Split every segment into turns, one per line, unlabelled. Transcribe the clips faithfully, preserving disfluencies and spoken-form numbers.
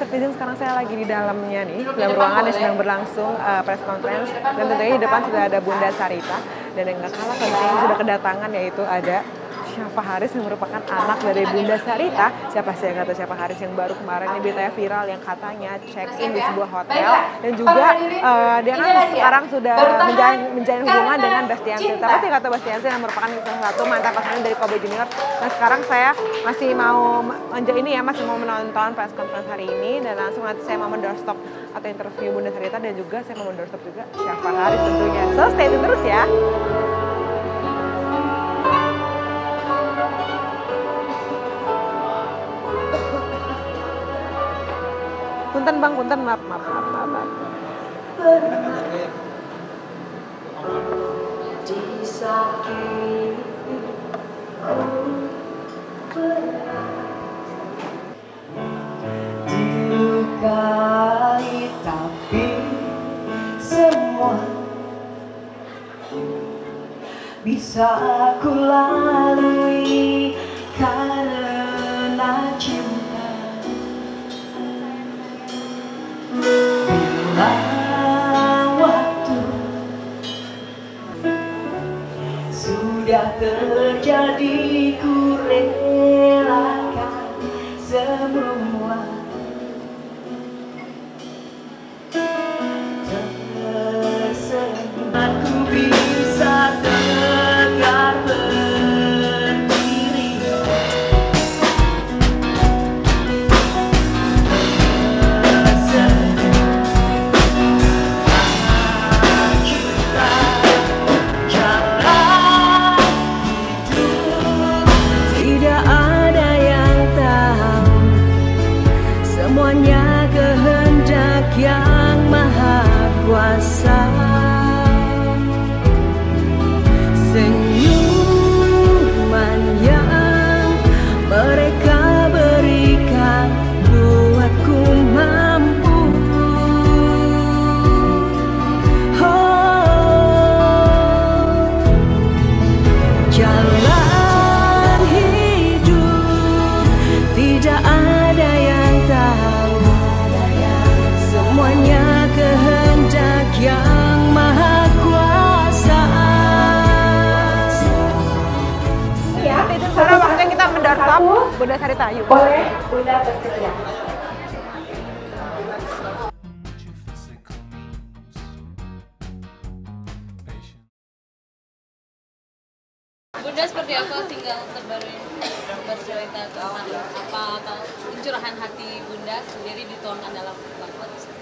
netizen, sekarang saya lagi di dalamnya nih, dalam ruangan yang sedang berlangsung uh, press conference, dan tentunya di depan sudah ada Bunda Sarita, dan yang gak kalah penting sudah kedatangan yaitu ada Syafa Haris yang merupakan anak dari Bunda Sarita. Siapa sih yang kata Syafa Haris yang baru kemarin ini beritanya viral yang katanya check in di sebuah hotel, dan juga uh, dia kan sekarang sudah menjalin, menjalin hubungan dengan Bastian Silta. Apa sih kata Bastian Silta yang merupakan salah satu mantan pasangan dari Kobe Junior. Nah sekarang saya masih mau menja ini ya masih mau menonton press conference hari ini, dan langsung nanti saya mau mendoorstop atau interview Bunda Sarita, dan juga saya mau mendoorstop juga Syafa Haris tentunya. So stay tune terus ya. Punten bang, punten, maaf, maaf, maaf, maaf, maaf.
Dilukai tapi semua bisa aku lalui karena cinta. Bila waktu sudah terjadi, ku relakan semua. Tersenyum aku bisa tegak berdiri. Tidak ada yang tahu, semuanya kehendak yang maha kuasa. Senyuman yang mereka berikan buatku mampu. Oh, jalan hidup tidak ada yang tahu, semuanya kehendak yang maha kuasa.
Ya, itu sekarang waktunya kita mendoorstop Bunda Sarita. Yuk.
Boleh, Bunda bersedia.
Bunda, seperti apa single terbaru ini? Bercerita tentang apa atau curahan hati Bunda sendiri dituangkan dalam lagu?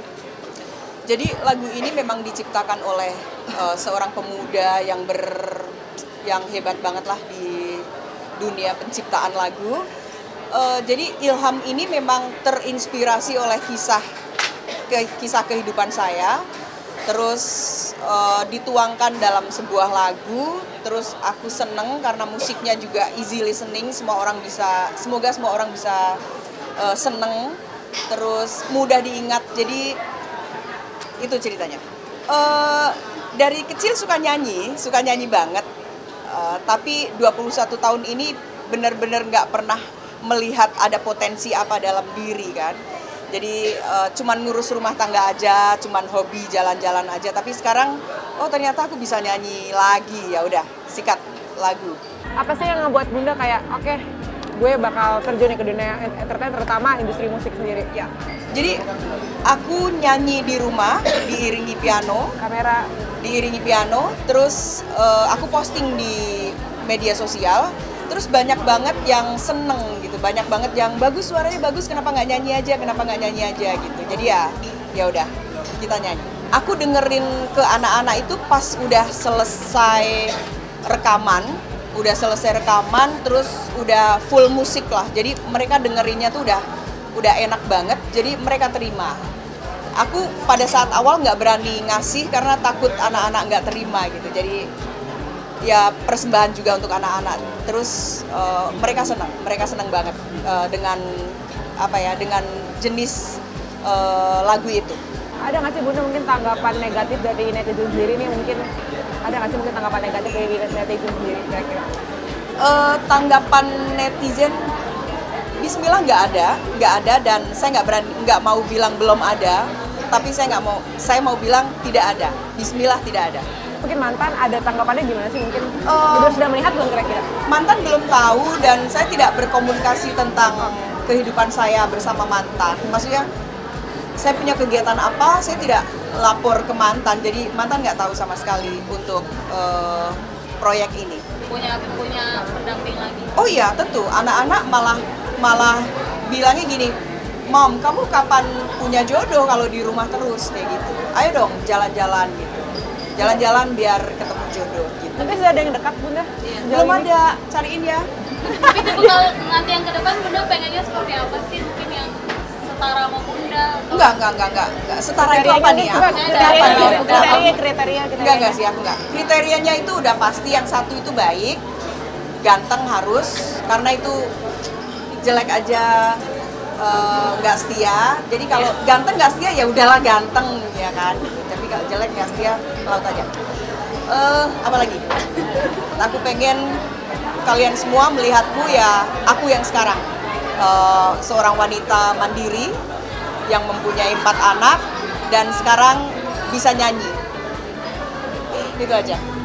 Jadi lagu ini memang diciptakan oleh uh, seorang pemuda yang ber yang hebat banget lah di dunia penciptaan lagu. Uh, jadi ilham ini memang terinspirasi oleh kisah ke, kisah kehidupan saya. Terus uh, dituangkan dalam sebuah lagu. Terus aku seneng karena musiknya juga easy listening, semua orang bisa, semoga semua orang bisa uh, seneng. Terus mudah diingat, jadi itu ceritanya. Uh, dari kecil suka nyanyi, suka nyanyi banget. Uh, tapi dua puluh satu tahun ini benar-benar nggak pernah melihat ada potensi apa dalam diri kan. Jadi uh, cuman ngurus rumah tangga aja, cuman hobi jalan-jalan aja. Tapi sekarang, oh ternyata aku bisa nyanyi lagi. Ya udah, sikat lagu.
Apa sih yang ngebuat Bunda kayak, oke, okay, gue bakal terjun ke dunia entertain, terutama industri musik sendiri?
Ya. Jadi aku nyanyi di rumah, diiringi piano,
Kamera.
diiringi piano. Terus uh, aku posting di media sosial. Terus banyak banget yang seneng gitu, banyak banget yang bagus suaranya bagus, kenapa nggak nyanyi aja, kenapa nggak nyanyi aja gitu. Jadi ya, ya udah kita nyanyi. Aku dengerin ke anak-anak itu pas udah selesai rekaman, udah selesai rekaman, terus udah full musik lah. Jadi mereka dengerinnya tuh udah, udah enak banget. Jadi mereka terima. Aku pada saat awal nggak berani ngasih karena takut anak-anak nggak terima gitu. Jadi ya persembahan juga untuk anak-anak. Terus uh, mereka senang, mereka senang banget uh, dengan apa ya, dengan jenis uh, lagu itu.
Ada nggak sih Bunda mungkin tanggapan negatif dari netizen sendiri nih, mungkin ada nggak sih mungkin tanggapan negatif dari netizen sendiri kira-kira?
Uh, tanggapan netizen Bismillah nggak ada, nggak ada, dan saya nggak berani, nggak mau bilang belum ada, tapi saya nggak mau, saya mau bilang tidak ada. Bismillah tidak ada.
Mungkin mantan ada tanggapannya gimana sih? Mungkin
Uh,
udah sudah melihat belum kira-kira?
Mantan belum tahu, dan saya tidak berkomunikasi tentang kehidupan saya bersama mantan. Maksudnya saya punya kegiatan apa, saya tidak lapor ke mantan, jadi mantan nggak tahu sama sekali untuk uh, proyek ini.
Punya punya pendamping lagi.
Oh iya, tentu. Anak-anak malah malah bilangnya gini, Mom, kamu kapan punya jodoh kalau di rumah terus kayak gitu? Ayo dong jalan-jalan gitu. Jalan-jalan biar ketemu jodoh gitu.
Tapi sudah ada yang dekat Bunda?
Iya.
Sejauh
Belum
ini?
ada, cariin ya.
Tapi tipe kalau nanti yang ke depan Bunda pengennya seperti apa sih? Mungkin yang setara sama Bunda? Atau...
Enggak, enggak, enggak, enggak, enggak. Setara itu apa nih ya?
Coba,
Saya
kriteria,
ada-
kriteria,
ada-
kriteria, kriteria,
Enggak, enggak sih, aku enggak. Kriterianya itu udah pasti, yang satu itu baik, ganteng harus, karena itu jelek aja eh, nggak setia. Jadi kalau ganteng nggak setia ya udahlah ganteng ya kan. Tapi kalau jelek nggak setia, laut aja. Eh, apa lagi? Aku pengen kalian semua melihatku ya aku yang sekarang. Eh, seorang wanita mandiri yang mempunyai empat anak dan sekarang bisa nyanyi. Itu aja.